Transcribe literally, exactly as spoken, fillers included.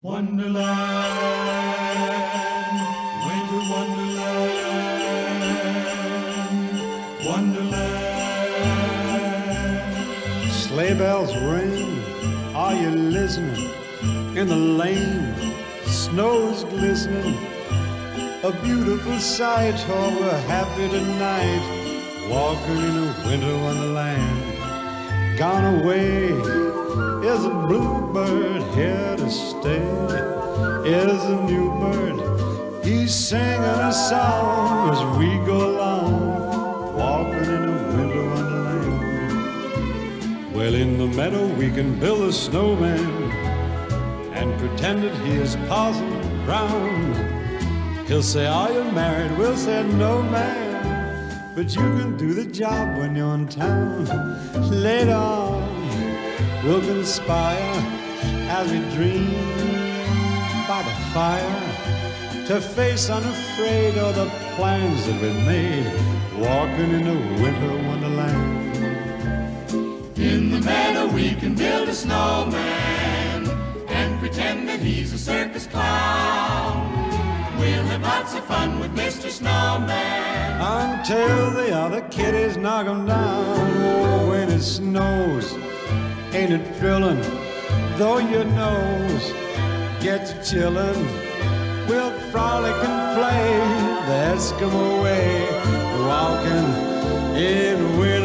Wonderland, winter wonderland, wonderland. Sleigh bells ring, are you listening? In the lane, snow's glistening. A beautiful sight, oh, we're happy tonight, walking in a winter wonderland. Gone away is a bluebird, here to stay is a new bird. He's singing a song as we go along, walking in a winter wonderland. Well, in the meadow we can build a snowman and pretend that he is Parson Brown. He'll say, are you married? We'll say, no, man. But you can do the job when you're in town. Later on, we'll conspire as we dream by the fire to face unafraid all the plans that we made, walking in a winter wonderland. In the meadow we can build a snowman and pretend that he's a circus clown. We'll have lots of fun with Mister Snowman until the other kiddies knock him down. Oh, when it snows, ain't it thrilling? Though your nose gets chillin', we'll frolic and play the Eskimo way, walking in winter